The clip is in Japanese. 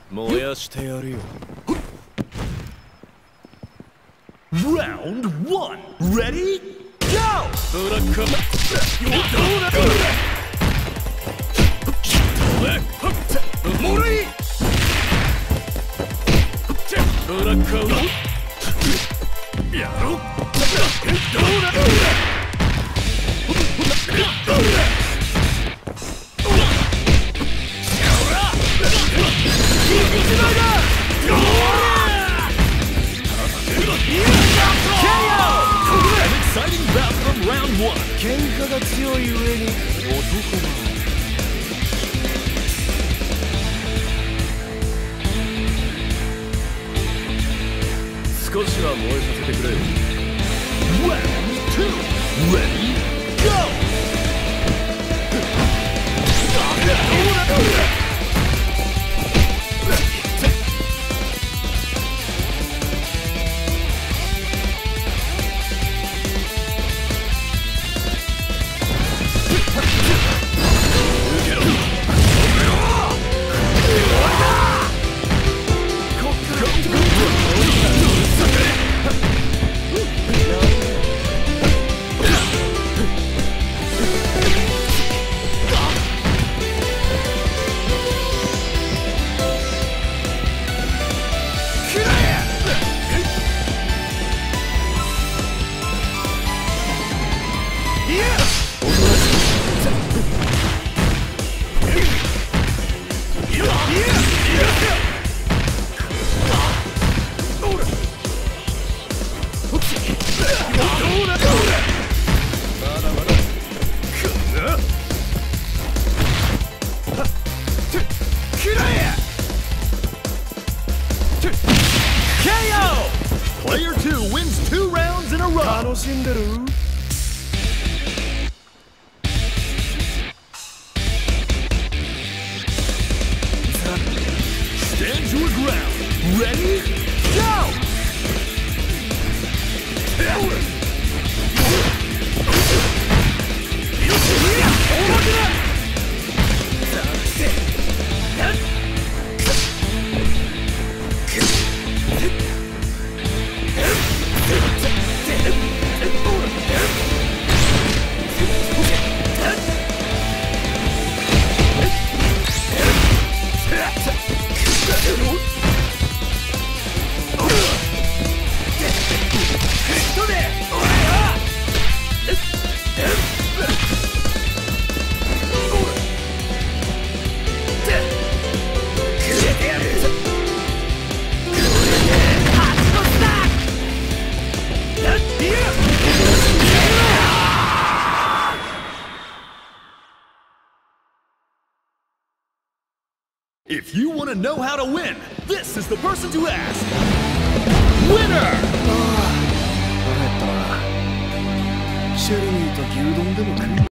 燃やしてやるよ。 Round 1 Ready Go ブラックモレイブラックやろ喧嘩が強い上に男が少しは燃えさせてくれよ。 Round 2 Ready Go 楽しんでる？Stand your ground. Ready? Go! If you want to know how to win, this is the person to ask. Winner! 腹減ったな。シェルミーと牛丼でも食う。